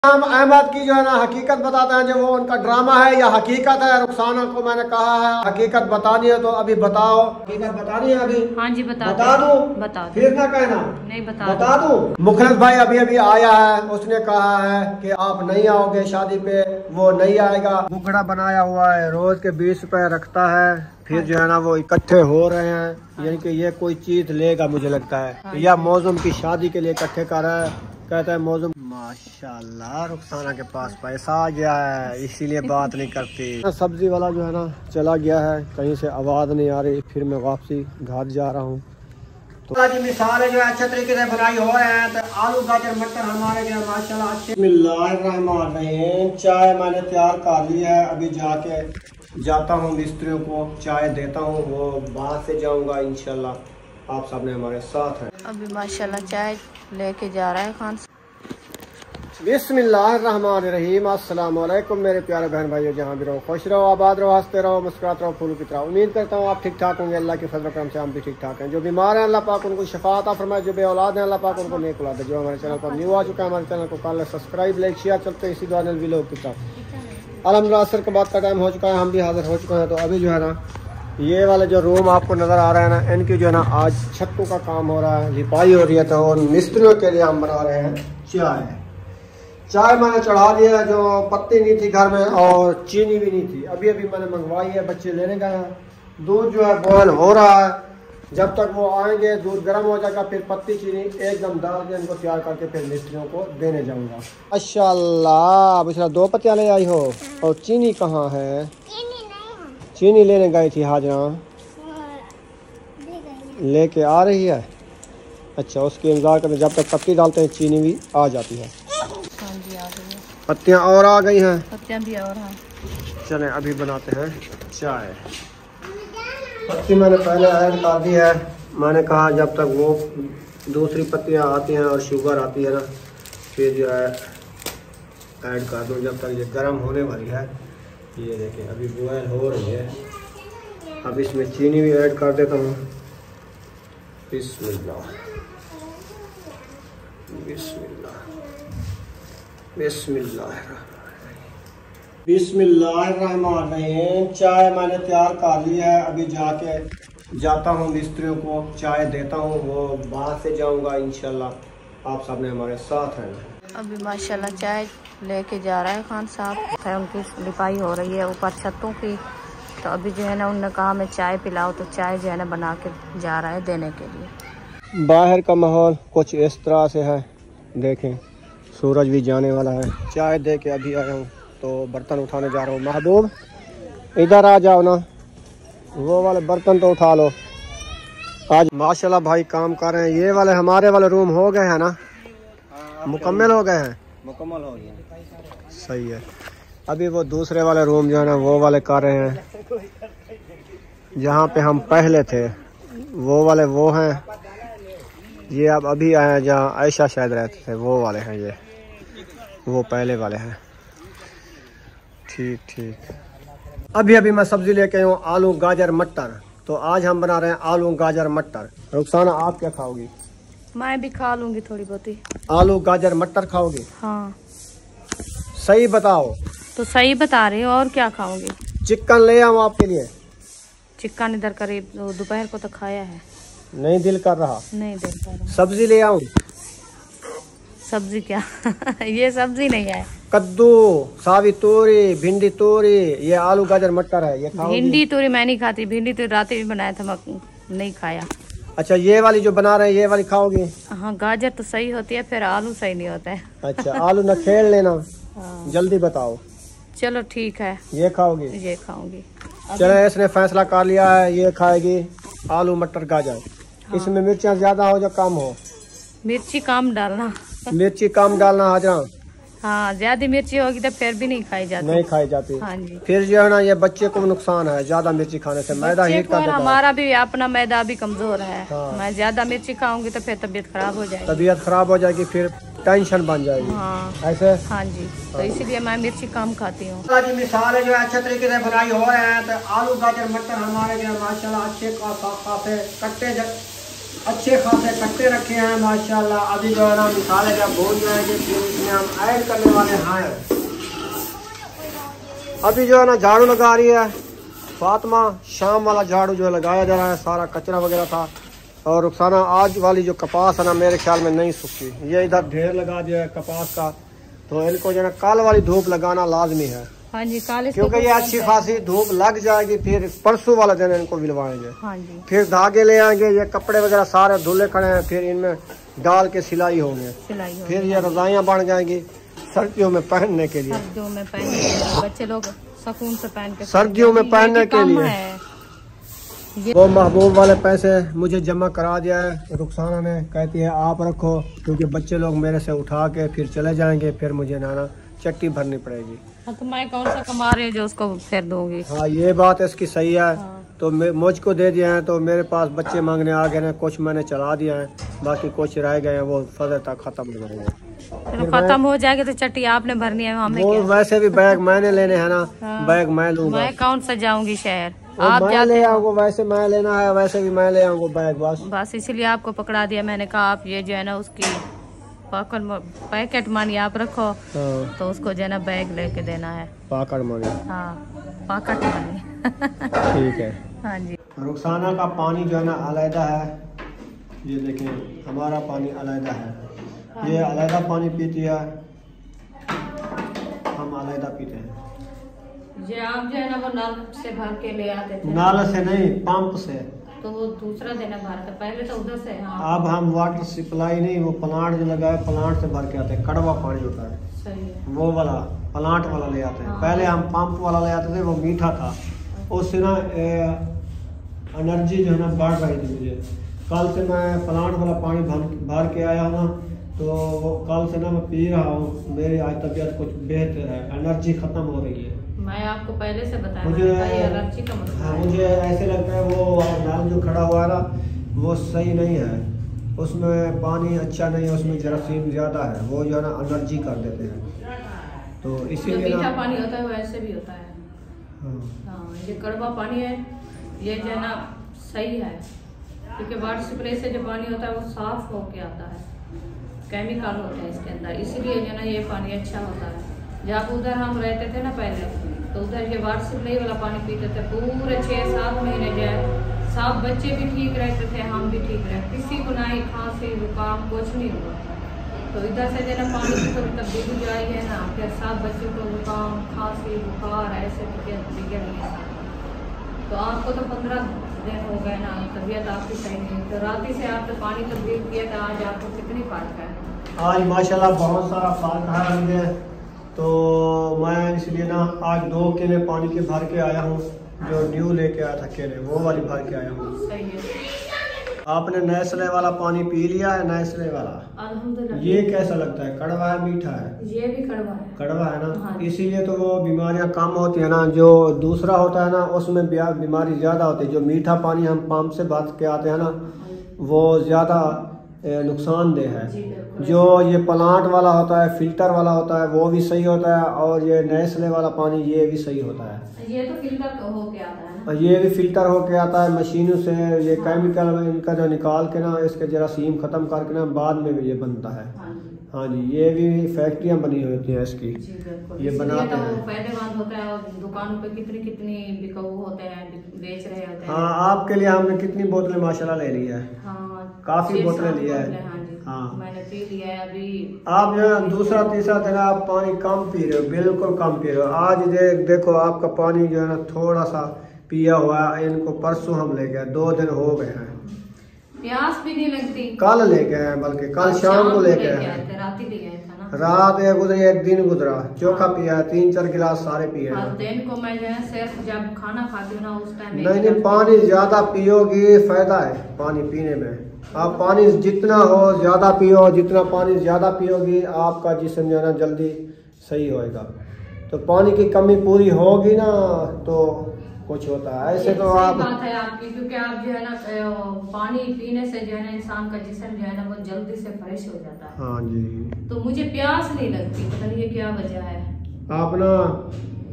हम अहमद की जो है ना हकीकत बताते हैं, जो वो उनका ड्रामा है या हकीकत है। रुखसाना को मैंने कहा है हकीकत बतानी है, तो अभी बताओ। हकीकत बतानी है अभी? हाँ जी बता दूं? बता दो। फिर ना कहना नहीं बता दूं। मुखलिस भाई अभी अभी आया है, उसने कहा है कि आप नहीं आओगे शादी पे, वो नहीं आएगा। बुकड़ा बनाया हुआ है, रोज के 20 रुपए रखता है, फिर जो है ना वो इकट्ठे हो रहे हैं, यानी कि ये कोई चीज लेगा मुझे लगता है, या मौसम की शादी के लिए इकट्ठे कर रहा है। कहता है मौसम। माशाल्लाह रुखसाना के पास पैसा आ गया है, इसीलिए बात नहीं करती। सब्जी वाला जो है ना चला गया है, कहीं से आवाज नहीं आ रही, फिर मैं वापसी घर जा रहा हूँ। तो जी मिसाल जो है अच्छे तरीके से बनाई हो रहे हैं, तो आलू गाजर मटर हमारे जो माशाल्लाह अच्छे। बिस्मिल्लाहिर्रहमानिर्रहीम। चाय मैंने तैयार कर ली है, अभी जाके जाता हूँ मिस्त्रियों को चाय देता हूँ, वो बाहर से जाऊँगा इंशाल्लाह। आप सब ने हमारे साथ हैं। अभी माशाल्लाह चाय लेके जा रहा है खान। बिस्मिल्लाहिर्रहमानिर्रहीम। अस्सलाम वालेकुम मेरे प्यारे बहन भाइयों, जहाँ भी रहो खुश रहो, आबाद रहो, हंसते रहो, मुस्कुराते रहो, फूलों की तरह। उम्मीद करता हूँ आप ठीक ठाक होंगे। अल्लाह के फजल करम से हम भी ठीक ठाक हैं। जो बीमार हैं अल्लाह पाक उनको शिफा अता फरमाए, जो बे औलाद हैं अल्लाह पाक उनको नेक औलाद दे। जो हमारे चैनल पर न्यू आ चुका है, हमारे चैनल को कर ले सब्सक्राइब, लाइक शेयर। चलते हैं इसी दुआ ने व्लॉग की तरफ। अल्हम्दुलिल्लाह असर के बाद का टाइम हो चुका है, हम भी हाजिर हो चुके हैं। तो अभी जो है ना ये वाले जो रूम आपको नज़र आ रहा है ना, इनकी जो है ना आज छतों का काम हो रहा है, लिपाई हो रही है। तो मिस्त्रियों के लिए हम बना रहे हैं चाय मैंने चढ़ा दिया है, जो पत्ती नहीं थी घर में और चीनी भी नहीं थी, अभी अभी मैंने मंगवाई है, बच्चे लेने गए हैं। दूध जो है बॉयल हो रहा है, जब तक वो आएंगे दूध गर्म हो जाएगा, फिर पत्ती चीनी एकदम डाल के इनको तैयार करके फिर मिस्त्रियों को देने जाऊंगा। माशाल्लाह पिछला 2 पत्तियाँ ले आई हो, और चीनी कहाँ है? चीनी लेने गई थी हाजरा, लेके आ रही है। अच्छा उसकी इंतजार करते, जब तक पत्ती डालते हैं चीनी भी आ जाती है। पत्तियाँ और आ गई हैं, पत्तियाँ भी और हैं। चलें अभी बनाते हैं चाय। पत्ती मैंने पहले ऐड कर दी है, मैंने कहा जब तक वो दूसरी पत्तियाँ आती हैं और शुगर आती है ना, फिर जो है ऐड कर दूँ, जब तक ये गर्म होने वाली है। ये देखें अभी बॉयल हो रही है। अब इसमें चीनी भी ऐड कर देता हूँ। बिस्मिल्लाह बिस्मिल्लाह बिस्मिल्लाहिर्रहमानिर्रहीम। चाय मैंने तैयार कर ली है, अभी जाके जाता हूँ मिस्त्रियों को चाय देता हूँ, वो बाहर से जाऊँगा इंशाल्लाह। आप सब ने हमारे साथ हैं। अभी माशाल्लाह चाय लेके जा रहा है खान साहब, उनकी लिपाई हो रही है ऊपर छतों की। तो अभी जो है ना उन्होंने कहा मैं चाय पिलाओ, तो चाय जो है ना बना के जा रहा है देने के लिए। बाहर का माहौल कुछ इस तरह से है, देखें सूरज भी जाने वाला है। चाय दे के अभी आया हूँ, तो बर्तन उठाने जा रहा हूँ। महबूब इधर आ जाओ ना, वो वाले बर्तन तो उठा लो। आज माशाल्लाह भाई काम कर रहे हैं। ये वाले हमारे वाले रूम हो गए हैं ना, मुकम्मल हो गए हैं, मुकम्मल हो गए, सही है। अभी वो दूसरे वाले रूम जो है ना वो वाले कर रहे हैं, जहाँ पे हम पहले थे वो वाले वो हैं। ये अब अभी आए हैं जहाँ आयशा शायद रहते थे, वो वाले हैं, ये वो पहले वाले हैं। ठीक ठीक। अभी अभी मैं सब्जी लेके आया हूँ, आलू गाजर मटर। तो आज हम बना रहे हैं आलू गाजर मटर। रुखसाना आप क्या खाओगी? मैं भी खा लूंगी थोड़ी बहुती। आलू गाजर मटर खाओगी? हाँ। सही बताओ। तो सही बता रही हो, और क्या खाओगी? चिकन ले आऊँ आपके लिए? चिकन इधर करीब दोपहर को तो खाया है, नहीं दिल कर रहा। नहीं दिल कर रहा। सब्जी ले आऊँ? सब्जी क्या ये सब्जी नहीं है। कद्दू, सावी तोरी, भिंडी तोरी, ये आलू गाजर मटर है, ये खाओगी? भिंडी तोरी मैं नहीं खाती, भिंडी तो रात भी बनाया था, मैं नहीं खाया। अच्छा ये वाली जो बना रहे हैं ये वाली खाओगी? हाँ गाजर तो सही होती है, फिर आलू सही नहीं होता है। अच्छा आलू न खेल लेना। हाँ। जल्दी बताओ। चलो ठीक है, ये खाओगी? ये खाऊंगी। चलो इसने फैसला कर लिया है, ये खाएगी आलू मटर गाजर। हाँ। इसमें मिर्चियाँ ज्यादा हो या कम हो? मिर्ची कम डालना। मिर्ची कम डालना हाजरा। हाँ ज्यादा मिर्ची होगी तो फिर भी नहीं खाई जाती। नहीं खाई जाती। हाँ जी। फिर जो है ना ये बच्चे को नुकसान है ज्यादा मिर्ची खाने से, मैदा हीट कर देता है। हमारा भी अपना मैदा भी कमजोर है। हाँ। मैं ज्यादा मिर्ची खाऊंगी तो फिर तबीयत खराब हो जाएगी। तबीयत खराब हो जाएगी, फिर टेंशन बन जाएगी। हाँ ऐसे। हाँ जी, तो इसीलिए मैं मिर्ची कम खाती हूँ। मिसाल जो है अच्छे तरीके से बनाई हो रहे हैं, तो आलू गाजर मटर हमारे जो माशाल्लाह अच्छे खासे अच्छे खासे कट्टे रखे हैं माशाल्लाह। अभी जो है ना मसाले जब भून जाएंगे फिर इसमें हम ऐड करने वाले हैं। अभी जो है ना झाड़ू लगा रही है फातिमा। शाम वाला झाड़ू जो है लगाया जा रहा है, सारा कचरा वगैरह था। और रुखसाना आज वाली जो कपास है ना मेरे ख्याल में नहीं सूखी, ये इधर ढेर लगा दिया है कपास का। तो इनको जो है कल वाली धूप लगाना लाजमी है। हाँ जी, काले क्योंकि ये अच्छी खासी धूप लग जाएगी, फिर परसों वाला दिन इनको मिलवाएंगे। हाँ जी। फिर धागे ले आएंगे, ये कपड़े वगैरह सारे धुले खड़े हैं, फिर इनमें डाल के सिलाई होंगे। फिर ये रजाइयाँ बन जाएंगी सर्दियों में पहनने के लिए। सर्दियों में पहनने बच्चे लोग सुकून से पहन के सर्दियों में पहनने के लिए। वो महबूब वाले पैसे मुझे जमा करा दिया है रुखसाना ने, कहती है आप रखो, क्योंकि बच्चे लोग मेरे से उठा के फिर चले जाएंगे, फिर मुझे नाना चट्टी भरनी पड़ेगी। हाँ, तो मैं कौन सा कमा रही हूँ जो उसको फिर दूंगी। हाँ ये बात इसकी सही है। हाँ। तो मुझको दे दिए हैं, तो मेरे पास बच्चे मांगने आ गए हैं, कुछ मैंने चला दिया है, बाकी कुछ रह गए हैं, वो फजर तक खत्म हो जाएंगे। खत्म हो जाएगी तो चट्टी आपने भरनी है, हमें वो क्या? वैसे भी बैग मैंने लेने हैं ना। हाँ। बैग मैं लूंगा। मैं कौन सा जाऊंगी शहर, आप मैं ले आऊंगा, वैसे मैं लेना है, वैसे भी मैं ले आऊंगा बैग। बस इसलिए आपको पकड़ा दिया। मैंने कहा आप ये जो है ना उसकी पैकेट मनी आप रखो। हाँ। तो उसको जो है ना बैग लेके देना है। Pocket money. हाँ, पॉकेट मनी। ठीक है। हाँ जी। रुखसाना का पानी जो है ना अलहदा है, ये देखें हमारा पानी अलहदा है। हाँ। ये अलहदा पानी पीती है, हम अलहदा पीते हैं। ये आप जो है ना वो नल से भर के ले आते थे। नल से नहीं, पंप से। तो वो दूसरा देना भर के, पहले तो उधर से। हाँ। अब हम वाटर सप्लाई नहीं, वो प्लांट जो लगा है प्लांट से भर के आते हैं, कड़वा पानी होता है। सही है। वो वाला प्लांट वाला ले आते हैं। हाँ। पहले हम पंप वाला ले आते थे, वो मीठा था, उससे ना एनर्जी जो है ना बढ़ रही थी मुझे। कल से मैं प्लांट वाला पानी भर के आया हूँ ना, तो वो कल से ना मैं पी रहा हूँ, मेरी आज तबीयत कुछ बेहतर है, एनर्जी खत्म हो रही है। मैं आपको पहले से बताया मुझे एलर्जी का मसला है। मुझे ऐसे लगता है वो नल जो खड़ा हुआ है ना वो सही नहीं है, उसमें पानी अच्छा नहीं है, उसमें जरासीम ज़्यादा है, वो जो है ना एनर्जी कर देते हैं। तो इसीलिए मीठा पानी होता है वैसे भी होता है। हाँ, ये कड़वा पानी है, ये जो है ना सही है, क्योंकि वाटर स्प्रे से जो पानी होता है वो साफ होके आता है, केमिकल होते हैं इसके अंदर, इसीलिए जो है ना ये पानी अच्छा होता है। जब उधर हम रहते थे ना पहले, तो उधर ये वाटर सप्लाई वाला पानी पीते थे पूरे 6-7 महीने जो है, सब बच्चे भी ठीक रहते थे, हम भी ठीक रहते, किसी को ना ही खांसी जुकाम कुछ नहीं हुआ। तो इधर से जो है ना पानी की थोड़ी तब्दीली जो आई है ना, फिर सब बच्चों को जुकाम खांसी बुखार ऐसे बिगड़ गए। तो आपको तो 15 दिन हो गए ना, तबीयत आपकी सही नहीं, तो रात से आपने पानी तब्दील किया था, आज आपको कितनी फर्क है? आज माशाल्लाह बहुत सारा फर्क है मुझे। तो मैं इसलिए ना आज 2 केले पानी के भर के आया हूँ, जो न्यू लेके आया था केले, वो वाली भर के आया हूँ। सही है। आपने नेस्ले वाला पानी पी लिया है? नेस्ले वाला अल्हम्दुलिल्लाह। ये कैसा लगता है, कड़वा है मीठा है? ये भी कड़वा है। कड़वा है ना। हाँ। इसीलिए तो वो बीमारियां कम होती है ना, जो दूसरा होता है ना उसमें बीमारी ज्यादा होती है। जो मीठा पानी हम पंप से भर के आते हैं ना वो ज्यादा नुकसानदेह है। जो ये प्लांट वाला होता है, फिल्टर वाला होता है, वो भी सही होता है, और ये नेस्ले वाला पानी ये भी सही होता है। ये तो फिल्टर होके आता है ना? ये भी फिल्टर होके आता है मशीनों से, ये केमिकल इनका जो निकाल के ना इसके जरासीम खत्म करके ना बाद में भी ये बनता है। हाँ जी, ये भी फैक्ट्रियाँ बनी होती हैं इसकी, ये बनाते हैं। फायदेमंद होता है, और दुकानों पे कितनी बिकाऊ होते हैं, बेच रहे होते हैं। हाँ, आपके लिए हमने कितनी बोतलें माशाल्लाह ले ली है। हाँ, काफी बोतलें लिया है। हाँ, मैंने पी लिया है अभी। आप जो है दूसरा तीसरा दिन आप पानी कम पी रहे हो, बिल्कुल कम पी रहे हो। आज देखो आपका पानी जो है ना थोड़ा सा पिया हुआ है, इनको परसों हम ले गए, 2 दिन हो गए हैं। प्यास भी नहीं लगती। कल ले गए हैं, बल्कि कल शाम को ले गए हैं। रात ही ले गए थे ना। रात एक गुजरी, एक दिन गुजरा, चोखा पिया है, 3-4 गिलास सारे पिए हैं। दिन को मैं जो है सिर्फ जब खाना खाती हूँ ना उस टाइम। नहीं, पानी ज्यादा पियोगी फायदा है पानी पीने में। आप पानी जितना हो ज्यादा पियो, जितना पानी ज्यादा पियोगी आपका जिस्म जो है ना जल्दी सही होएगा। तो पानी की कमी पूरी होगी ना तो कुछ होता है, ऐसे तो आप बात है आपकी, क्योंकि आप जो है ना पानी पीने से जो है ना इंसान का जिस्म जो है ना वो जल्दी से फ्रेश हो जाता है। हाँ जी। तो मुझे प्यास नहीं लगती, पता नहीं ये क्या वजह है। आप ना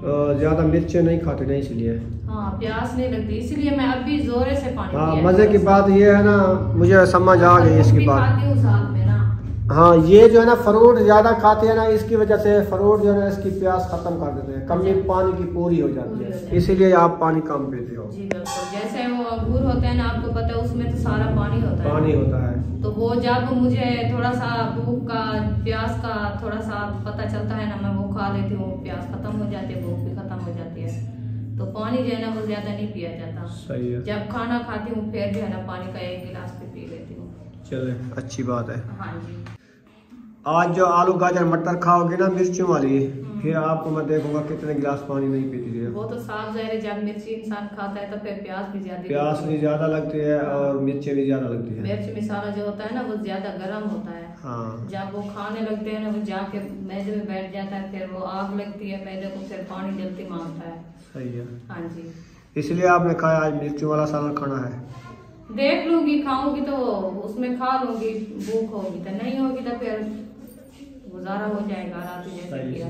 ज्यादा मिर्चें नहीं खाते ना इसलिए। हाँ प्यास नहीं लगती इसलिए मैं अभी जोरे से पानी हाँ मजे की बात ये है ना, मुझे समझ आ गई इसकी बात। खाती हूँ साथ में ना। हाँ ये जो है ना फ्रूट ज्यादा खाते हैं ना, इसकी वजह से फ्रूट जो है ना इसकी प्यास खत्म कर देते हैं, कमी पानी की पूरी हो जाती है, इसीलिए आप पानी कम पीते हो। जी बिल्कुल, जैसे वो अंगूर होते हैं ना, आपको पता है उसमें तो सारा पानी होता है। पानी होता है। तो वो जब मुझे थोड़ा सा भूख का प्यास का थोड़ा सा पता चलता है ना, मैं वो खा लेती हूँ, प्यास खत्म हो जाती है, भूख भी खत्म हो जाती है। तो पानी जो है ना वो ज्यादा नहीं पिया जाता। सही है। जब खाना खाती हूँ फिर जो है ना पानी का 1 गिलास भी पी लेती हूँ। चले अच्छी बात है। हाँ जी। आज जो आलू गाजर मटर खाओगे ना मिर्चों वाली, फिर आपको मैं देखूंगा कितने गिलास पानी नहीं पीती है। वो तो साफ जाहिर है, जब मिर्ची इंसान खाता है तो फिर प्यास भी ज्यादा लगती है और मिर्चें भी ज्यादा लगती है। मिर्च मसाला जो होता है ना वो ज्यादा गर्म होता है। हाँ। जब वो खाने लगते हैं ना, वो जाके मैदे में बैठ जाता है, फिर वो आग लगती है मैदे को, फिर पानी जल्दी मांगता है। सही है। हाँ जी। इसलिए आपने कहा आज मिर्चों वाला सालन खाना है। देख लूंगी, खाऊंगी तो उसमें खा लूंगी, भूख होगी तो नहीं होगी तो फिर गुजारा हो जाएगा रात में।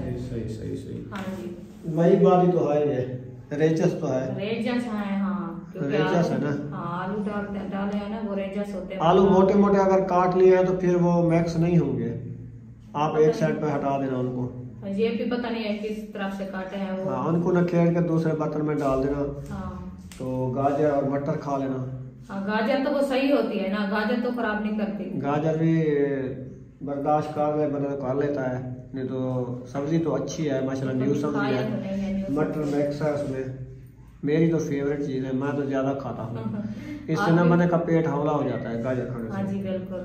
सही। हाँ जी। वही बात ही तो है, रेचस तो है। रेजस है हाँ, क्योंकि रेचस है ना। हाँ आलू डाले हैं ना, वो रेजस होते हैं। आलू मोटे मोटे अगर काट लिए हैं तो फिर वो मैक्स नहीं होंगे, आप एक साइड पे हटा देना उनको। ये भी पता नहीं है किस तरफ से काटे हैं वो। हाँ उनको नखेड़ के दूसरे बर्तन में डाल देना। हाँ। तो गाजर और मटर खा लेना। हाँ गाजर तो वो सही होती है ना, गाजर तो खराब नहीं करती। गाजर भी बर्दाश्त कर लेता है, नहीं तो सब्जी तो अच्छी है माशाल्लाह, न्यू सब्जी है। मटर मैक्स है उसमें, मेरी तो फेवरेट चीज है, मैं तो ज्यादा खाता हूँ। इससे ना मैंने का पेट हौला हो जाता है गाजर खाने से। हाँ जी बिल्कुल।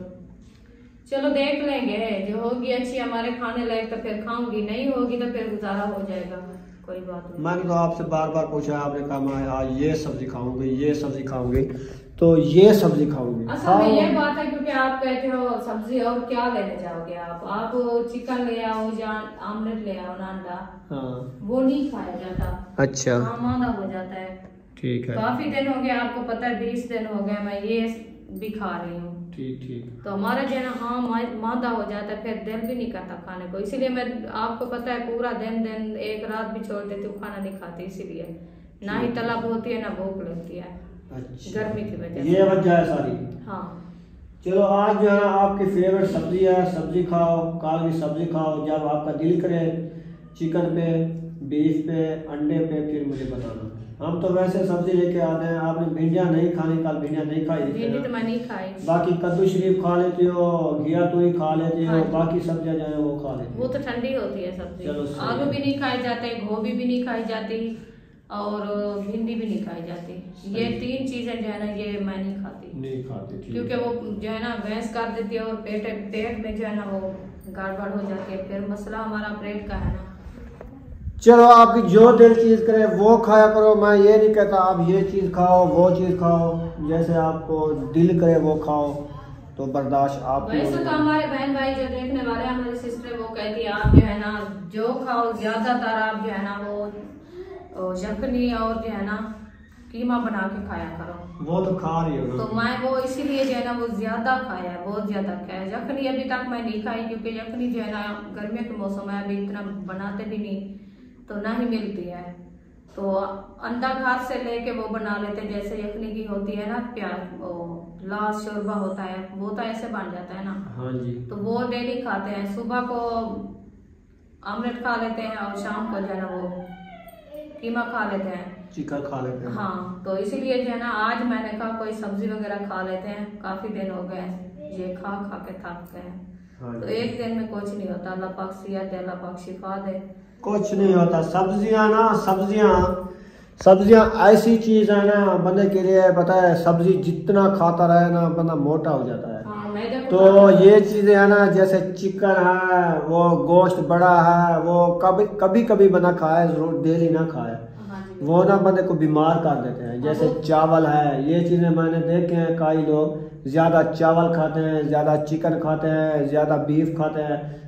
चलो देख लेंगे, जो होगी अच्छी हमारे खाने लायक तो फिर खाऊंगी, नहीं होगी तो फिर गुजारा हो जाएगा, कोई बात नहीं। मैंने तो आपसे बार बार पूछा, आपने कहा मैं आज ये सब्जी खाऊंगी, ये सब्जी खाऊंगी, तो ये सब्जी खाऊंगी। असल में ये बात है क्योंकि आप कहते हो सब्जी और क्या लेने जाओगे आप चिकन ले आओ या आमलेट ले आओ ना, अंडा। हाँ। वो नहीं खाया जाता। अच्छा। हाँ मांदा हो जाता है। ठीक है। काफी दिन हो गए, आपको पता है 20 दिन हो गए मैं ये भी खा रही हूँ। ठीक। तो हमारा जो है ना हाँ मांदा हो जाता है, फिर दिल भी नहीं करता खाने को, इसीलिए मैं आपको पता है पूरा दिन एक रात भी छोड़ देती हूँ, खाना नहीं खाती, इसीलिए ना ही तलब होती है ना भूख लगती है। अच्छा। गर्मी की वजह से ये वजह है सारी। हाँ। चलो आज जो है आपकी फेवरेट सब्जी है, सब्जी खाओ, काल की सब्जी खाओ, जब आपका दिल करे चिकन पे, बीफ पे, अंडे पे, फिर मुझे बताना। हम तो वैसे सब्जी लेके आते हैं, आपने भिंडियाँ नहीं खानी, कल भिंडियाँ नहीं खाई थी तो मैं नहीं खाई। बाकी कद्दू शरीफ खा लेती हो, घिया तुरी खा लेती हो, बाकी सब्जियाँ जो है वो खा लेती हो। वो तो ठंडी होती है सब्जी। आलू भी नहीं खाए जाते, गोभी भी नहीं खाई जाती और भिंडी भी नहीं खाई जाती। ये 3 चीजें जो है ना ये मैं नहीं खाती क्योंकि वो जो है ना गैस कर देती है और पेट में जो है ना वो गड़बड़ हो जाती है, फिर मसला हमारा पेट का है ना। चलो आपकी जो दिल चीज करे वो खाया करो, मैं ये नहीं कहता आप ये चीज खाओ वो चीज खाओ, जैसे आपको दिल करे वो खाओ, तो बर्दाश्त आप। वैसे तो हमारे बहन भाई जो देखने वाले हमारी सिस्टर वो कहती है आप जो है ना जो खाओ, ज्यादातर आप जो है ना वो यखनी और जो है ना कीमा बना के खाया करो। वो तो खा रही हो। तो मैं वो इसीलिए जो है ना वो ज्यादा खाया है, बहुत ज्यादा खाया है। यखनी अभी तक मैं नहीं खाई क्योंकि यखनी जो है ना गर्मियों के मौसम में अभी इतना बनाते भी नहीं, तो ना ही मिलती है। तो अंडा घाट से लेके वो बना लेते हैं, जैसे यखनी की होती है ना प्याज लाश शोरबा होता है, वो तो ऐसे बन जाता है ना। हाँ जी। तो वो डेली खाते हैं, सुबह को आमलेट खा लेते हैं और शाम को जो है ना वो कीमा खा लेते हैं, चिकन खा लेते हैं। हाँ तो इसीलिए जो है ना आज मैंने कहा कोई सब्जी वगैरह खा लेते हैं, काफी दिन हो गए ये खा के थक गए हैं। हाँ तो एक दिन में कुछ नहीं होता, अल्लाह पाक सेहत दे, अल्लाह पाक शिफा दे, कुछ नहीं होता। सब्जियां ऐसी चीज है ना बंदे के लिए, पता है सब्जी जितना खाता रहे ना बंदा मोटा हो जाता है। हाँ, तो ये चीजें है ना जैसे चिकन है, वो गोश्त बड़ा है, वो कभी बंदा खाए, जरूर डेली ना खाए, वो ना बंदे को बीमार कर देते हैं। जैसे चावल है, ये चीजें मैंने देखे हैं, कई लोग ज्यादा चावल खाते हैं, ज्यादा चिकन खाते हैं, ज्यादा बीफ खाते हैं,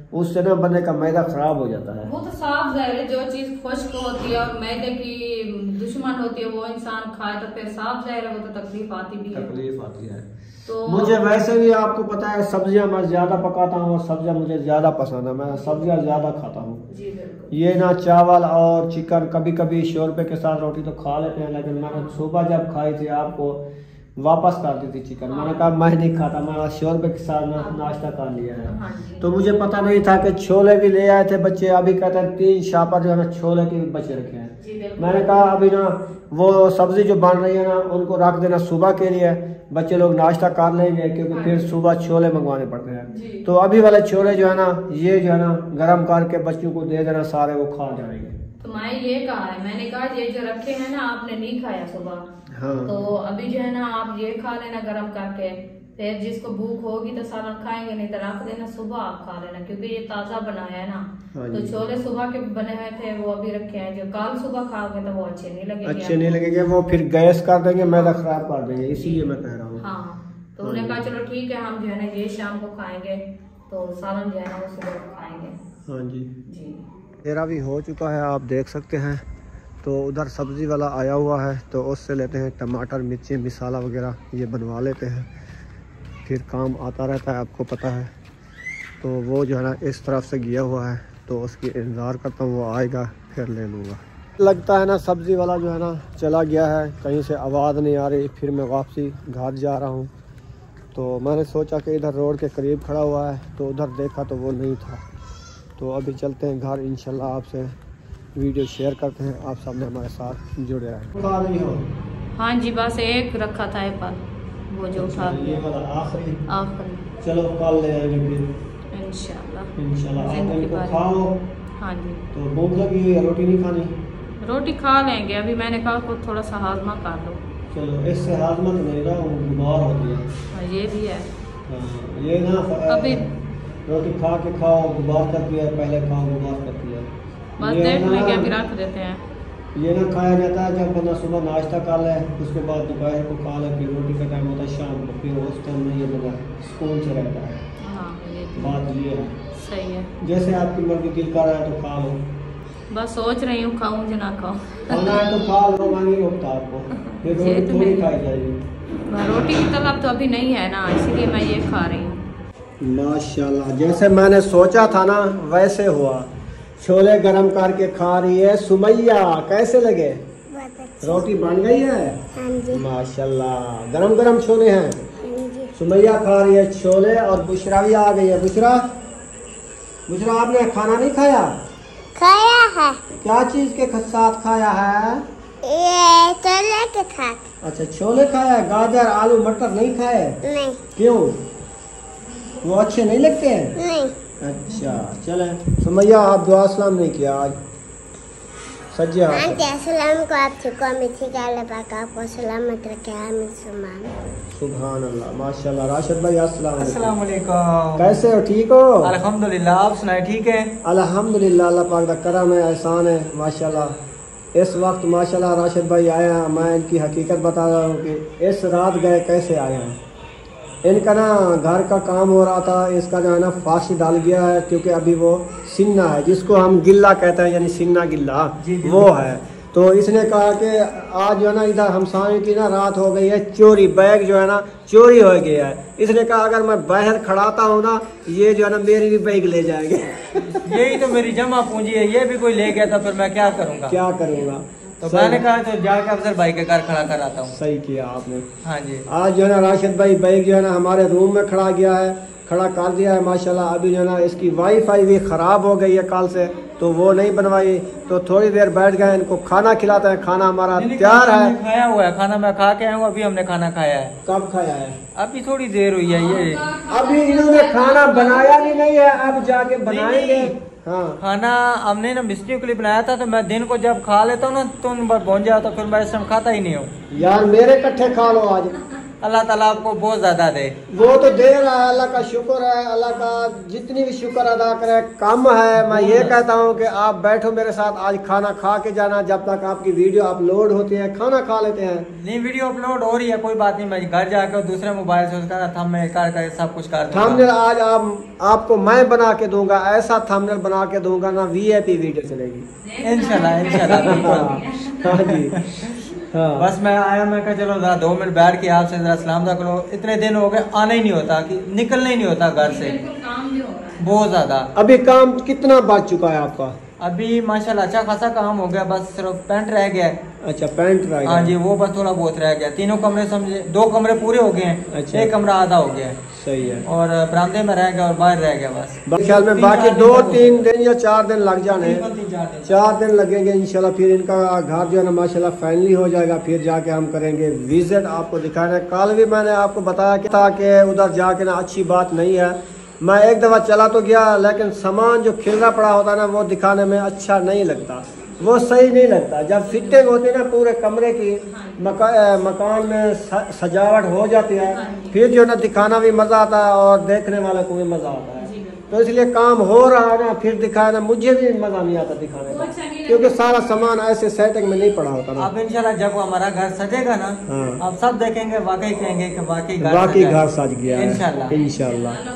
उससे ना बंदे का मैदा खराब हो जाता है। वो तो साफ जाहिर है, जो चीज खुश्क होती है और मैदे की दुश्मन होती है वो इंसान खाए तो फिर साफ जाहिर है वो तो तकलीफ आती भी है। तकलीफ आती है। तो मुझे वैसे भी आपको पता है सब्जियां मैं ज्यादा पकाता हूँ और सब्जियां मुझे ज्यादा पसंद है, मैं सब्जियां ज्यादा खाता हूँ। जी बिल्कुल। ये ना चावल और चिकन कभी कभी 100 रुपए के साथ रोटी तो खा लेते हैं, लेकिन मैंने सुबह जब खाई थी आपको वापस कर दी थी चिकन। मैंने कहा मैं नहीं खाता, मैंने 100 रुपए के साथ नाश्ता कर लिया है। तो मुझे पता नहीं था कि छोले भी ले आए थे बच्चे, अभी कहते हैं 3 शापर जो है ना छोले के भी बचे रखे हैं। मैंने कहा अभी ना वो सब्जी जो बन रही है ना उनको रख देना सुबह के लिए, बच्चे लोग नाश्ता कर लेंगे क्योंकि फिर सुबह छोले मंगवाने पड़ते हैं। तो अभी वाले छोले जो है ना ये जो है ना गर्म करके बच्चों को दे देना, सारे वो खा जाएंगे। तो मैं ये कहा है, मैंने कहा ये जो रखे हैं ना आपने नहीं खाया सुबह, हाँ। तो अभी जो है ना आप ये खा लेना गरम करके, फिर जिसको भूख होगी तो सालन खाएंगे, नहीं तो रख देना सुबह आप खा लेना क्योंकि ये ताजा बनाया है ना। तो छोले सुबह के बने हुए थे वो अभी रखे हैं, जो कल सुबह खाओगे तो वो अच्छे नहीं लगेंगे। अच्छे नहीं लगेंगे, वो फिर गैस कर देंगे, मैदा खराब कर देंगे, इसीलिए मैं कह रहा हूँ। हाँ तो उन्होंने कहा चलो ठीक है हम जो है ना ये शाम को खाएंगे, तो सालन जो है ना वो सुबह खाएंगे। हाँ जी जी मेरा भी हो चुका है, आप देख सकते हैं। तो उधर सब्ज़ी वाला आया हुआ है तो उससे लेते हैं टमाटर मिर्ची मसाला वगैरह ये बनवा लेते हैं, फिर काम आता रहता है आपको पता है। तो वो जो है ना इस तरफ से गया हुआ है तो उसकी इंतज़ार करता हूँ, वो आएगा फिर ले लूँगा। लगता है ना सब्ज़ी वाला जो है ना चला गया है, कहीं से आवाज़ नहीं आ रही। फिर मैं वापसी घर जा रहा हूँ तो मैंने सोचा कि इधर रोड के करीब खड़ा हुआ है, तो उधर देखा तो वो नहीं था। तो अभी चलते हैं घर, इंशाल्लाह आपसे वीडियो शेयर करते हैं, आप सब ने हमारे साथ जुड़े रहें। हाँ जी बस एक रखा था एप्पल वो जो उठा ये वाला आखिरी। चलो कल ले आएंगे फिर इंशाल्लाह। आप इनको खाओ। हाँ जी तो भूख लगी है, रोटी नहीं खानी? रोटी खा लेंगे, अभी मैंने कहा को थोड़ा सा हाजमा कर लो। चलो इससे हाजमा तो नहीं रहा, बीमार होती है। ये भी है। ये ना अभी रोटी खा के खाओ, गुबार करती है, पहले खाओ गुबार करती है। बस देख लेंगे, अभी रख देते हैं। ये ना खाया जाता है जब बंदा सुबह नाश्ता कर ले, उसके बाद दोपहर को खा ले, फिर रोटी का टाइम होता है शाम को, फिर उस टाइम में ये बंदा सुकून से रहता है। हाँ ये बात ये है। सही है, जैसे आपकी मर्जी दिल कर रहा है तो खा लो। बस सोच रही हूँ खाऊं या ना खाऊं। खाना है तो खा लो, मैं नहीं रोकता आपको, फिर रोटी थोड़ी खाई जाएगी। रोटी की तलब तो अभी नहीं है ना, इसीलिए मैं ये खा रही हूँ। माशाल्लाह जैसे मैंने सोचा था ना वैसे हुआ। छोले गरम करके खा रही है सुमैया, कैसे लगे? रोटी बन गई है? हाँ जी। माशाल्लाह गरम गरम छोले हैं। सुमैया खा रही है छोले और बुशरा भी आ गई है। बुशरा आपने खाना नहीं खाया? खाया है। क्या चीज के साथ खाया है? ये छोले के साथ। अच्छा छोले खाया है, गाजर आलू मटर नहीं खाए? नहीं। क्यों, वो अच्छे नहीं लगते हैं? नहीं। अच्छा चले सुमैया आप दुआ सलाम नहीं किया आज सज्जे सलाम को आप आपको सलामत रखे। सुभान अल्लाह माशाल्लाह। राशिद भाई अस्सलाम वालेकुम, कैसे हो, ठीक हो? अल्हम्दुलिल्लाह, आप सुनाए ठीक है? अल्हम्दुलिल्लाह, अल्लाह पाक दा करम है, एहसान है माशाल्लाह। इस वक्त माशाल्लाह राशिद भाई आए हैं, मैं इनकी हकीकत बता रहा हूँ कि इस रात गए कैसे आए हैं। इनका ना घर का काम हो रहा था, इसका जो है ना फांसी डाल गया है क्योंकि अभी वो सिन्ना है, जिसको हम गिल्ला कहते हैं, यानी सिन्ना गिल्ला वो है। तो इसने कहा कि आज जो है ना इधर हमसायों की ना रात हो गई है चोरी, बैग जो है ना चोरी हो गया है। इसने कहा अगर मैं बाहर खड़ाता हूँ ना ये जो है ना मेरी भी बैग ले जाएंगे। यही तो मेरी जमा पूंजी है, ये भी कोई ले गया था, फिर मैं क्या करूँगा? क्या करूँगा? तो मैंने कहा तो जाके अफसर भाई के घर खड़ा कराता हूँ। सही किया आपने। हाँ जी। आज जो है ना राशिद भाई बैग जो है ना हमारे रूम में खड़ा गया है, खड़ा कर दिया है माशाल्लाह। अभी जो है ना इसकी वाईफाई भी ख़राब हो गई है कल से, तो वो नहीं बनवाई, तो थोड़ी देर बैठ गए, इनको खाना खिलाते हैं। खाना हमारा तैयार है, खाया हुआ है खाना, मैं खा के आया हूँ, अभी हमने खाना खाया है। कब खाया है? अभी थोड़ी देर हुई है। ये अभी इन्होंने खाना बनाया भी नहीं है, अब जाके बनाएंगे। हाँ खाना हमने ना मिस्त्रियों के लिए बनाया था, तो मैं दिन को जब खा लेता हूँ ना तो उन पर पहुँच जाता, फिर मैं इस टाइम खाता ही नहीं हूँ। यार मेरे कट्ठे खा लो आज। अल्लाह ताला आपको बहुत ज्यादा दे। वो तो दे रहा है, अल्लाह का शुक्र है, अल्लाह का जितनी भी शुक्र अदा करे कम है। मैं ये कहता हूँ कि आप बैठो मेरे साथ, आज खाना खा के जाना, जब तक आपकी वीडियो अपलोड होती है खाना खा लेते हैं। नहीं वीडियो अपलोड हो रही है, कोई बात नहीं, मैं घर जाकर दूसरे मोबाइल से उसका थंबनेल कर सब कुछ कर दूंगा। थंबनेल आज आपको मैं बना के दूंगा, ऐसा थंबनेल बना के दूंगा ना, VIP वीडियो चलेगी इंशाल्लाह इंशाल्लाह बिल्कुल। हाँ जी हाँ। बस मैं आया, मैं कहा चलो जरा 2 मिनट बैठ के आपसे जरा सलाम करो। इतने दिन हो गए आना ही नहीं होता, कि निकलना ही नहीं होता घर से, बहुत ज्यादा। अभी काम कितना बच चुका है आपका? अभी माशाल्लाह अच्छा खासा काम हो गया, बस सिर्फ पेंट रह गया है। अच्छा पेंट रह गया? हाँ जी वो बस थोड़ा बहुत रह गया। 3 कमरे समझे, 2 कमरे पूरे हो गए हैं। अच्छा। 1 कमरा आधा हो गया है। सही है। और बरामदे में रह गया और बाहर रह गया बस। ख्याल में बाकी 2-3 दिन या 4 दिन लग जाने, 4 दिन लगेंगे इंशाल्लाह। फिर इनका घर जो है ना माशाल्लाह फाइनली हो जाएगा, फिर जाके हम करेंगे विजिट, आपको दिखाना। कल भी मैंने आपको बताया कि था कि उधर जाके ना अच्छी बात नहीं है। मैं एक दफ़ा चला तो गया, लेकिन सामान जो खिलरा पड़ा होता है ना वो दिखाने में अच्छा नहीं लगता, वो सही नहीं लगता। जब फिटिंग होती है ना पूरे कमरे की, मकान में सजावट हो जाती है, फिर जो है ना दिखाना भी मज़ा आता है और देखने वाले को भी मज़ा आता है। तो इसलिए काम हो रहा है ना, फिर दिखाया ना, मुझे भी मज़ा नहीं आता दिखाने का, क्योंकि सारा सामान ऐसे सेटिंग में नहीं पड़ा होता ना। अब इंशाल्लाह जब हमारा घर सजेगा ना, आप सब देखेंगे, वाकई कहेंगे कि वाकई घर सज गया है इंशाल्लाह।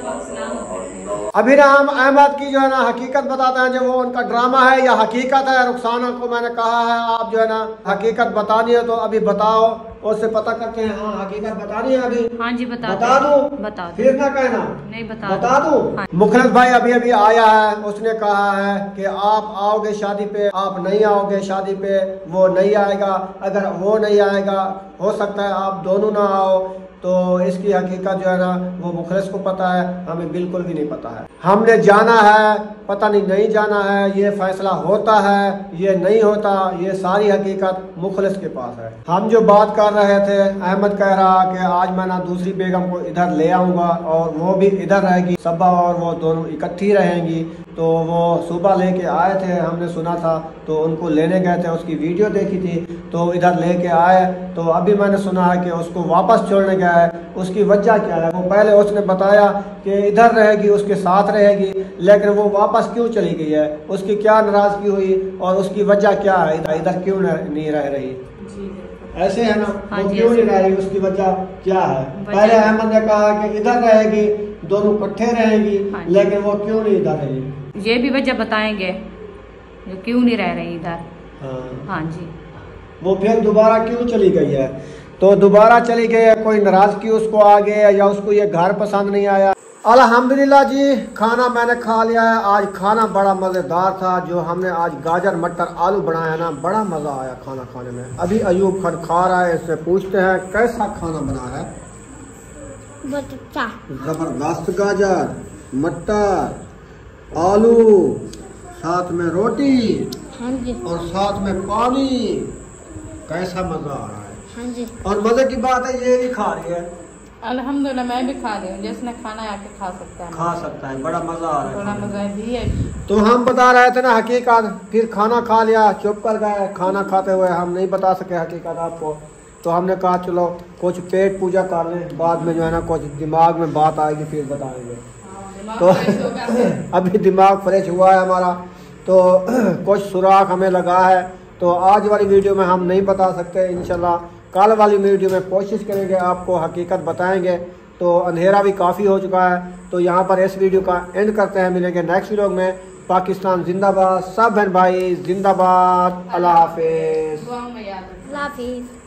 अभी ना हम अहमद की जो है ना हकीकत बताते हैं, जो वो उनका ड्रामा है या हकीकत है। रुखसाना को मैंने कहा है आप जो है ना हकीकत बतानी है तो अभी बताओ, उससे पता करते हैं। हाँ हकीकत बतानी है अभी? हाँ जी बता दूं? बता दो। फिर ना कहना नहीं बता दूं। हाँ। मुखलिस भाई अभी आया है, उसने कहा है कि आप आओगे शादी पे, आप नहीं आओगे शादी पे, वो नहीं आएगा। अगर वो नहीं आएगा हो सकता है आप दोनों ना आओ। तो इसकी हकीकत जो है ना वो मुखलिस को पता है, हमें बिल्कुल भी नहीं पता है। हमने जाना है, पता नहीं जाना है, ये फैसला होता है ये नहीं होता, ये सारी हकीकत मुखलिस के पास है। हम जो बात कर रहे थे, अहमद कह रहा कि आज मैं ना दूसरी बेगम को इधर ले आऊँगा और वो भी इधर रहेगी, सबा और वो दोनों इकट्ठी रहेंगी। तो वो सुबह लेके आए थे, हमने सुना था, तो उनको लेने गए थे, उसकी वीडियो देखी थी तो इधर लेके आए। तो अभी मैंने सुना है कि उसको वापस छोड़ने गया है। उसकी वजह क्या है? वो पहले उसने बताया कि इधर रहेगी, उसके साथ रहेगी, लेकिन वो वापस क्यों चली गई है? उसकी क्या नाराजगी हुई और उसकी वजह क्या है? इधर क्यों नहीं रह रही? ऐसे है ना, वो क्यों नहीं रह रही, उसकी वजह क्या है? पहले अहमद ने कहा कि इधर रहेगी, दोनों इकट्ठे रहेगी, लेकिन वो क्यों नहीं इधर रहेगी? ये भी वजह बताएंगे जो क्यों नहीं रह रही इधर। हाँ जी। वो फिर दोबारा क्यों चली गई है? तो दोबारा चली गई है, कोई नाराजगी उसको आ गया या उसको ये घर पसंद नहीं आया। अल्हम्दुलिल्लाह जी खाना मैंने खा लिया है। आज खाना बड़ा मज़ेदार था, जो हमने आज गाजर मटर आलू बनाया ना, बड़ा मज़ा आया खाना खाने में। अभी अयूब खान खा रहा है, इससे पूछते हैं कैसा खाना बना है। बहुत अच्छा, जबरदस्त। गाजर मटर आलू, साथ में रोटी, हाँ जी, और साथ में पानी, कैसा मजा आ रहा है। हाँ जी। और मजे की बात है ये भी खा रही है। अल्हम्दुलिल्लाह मैं भी खा रही हूँ, जिसने खाना है आके खा सकता है, बड़ा मजा आ रहा है, बड़ा मजा भी है। तो हम बता रहे थे ना हकीकत, फिर खाना खा लिया, चुप कर गए। खाना खाते हुए हम नहीं बता सके हकीकत आपको, तो हमने कहा चलो कुछ पेट पूजा कर लें, बाद में जो है ना कुछ दिमाग में बात आएगी फिर बताएंगे। तो अभी दिमाग फ्रेश हुआ है हमारा, तो कुछ सुराख हमें लगा है। तो आज वाली वीडियो में हम नहीं बता सकते, इंशाल्लाह कल वाली वीडियो में कोशिश करेंगे आपको हकीकत बताएंगे। तो अंधेरा भी काफ़ी हो चुका है, तो यहाँ पर इस वीडियो का एंड करते हैं। मिलेंगे नेक्स्ट वीडियो में। पाकिस्तान जिंदाबाद, सब बहन भाई जिंदाबाद। अल्लाह हाफिज़। अल्लाह हाफिज़।